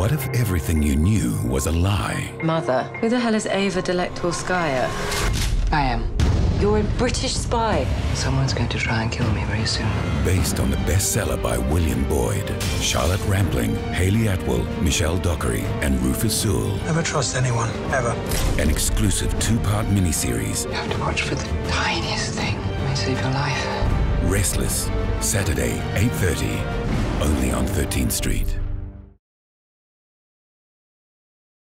What if everything you knew was a lie? Mother, who the hell is Ava Delectable-Skaya? I am. You're a British spy. Someone's going to try and kill me very soon. Based on the bestseller by William Boyd, Charlotte Rampling, Hayley Atwell, Michelle Dockery, and Rufus Sewell. Never trust anyone, ever. An exclusive 2-part miniseries. You have to watch for the tiniest thing. It may save your life. Restless, Saturday, 8:30, only on 13th Street.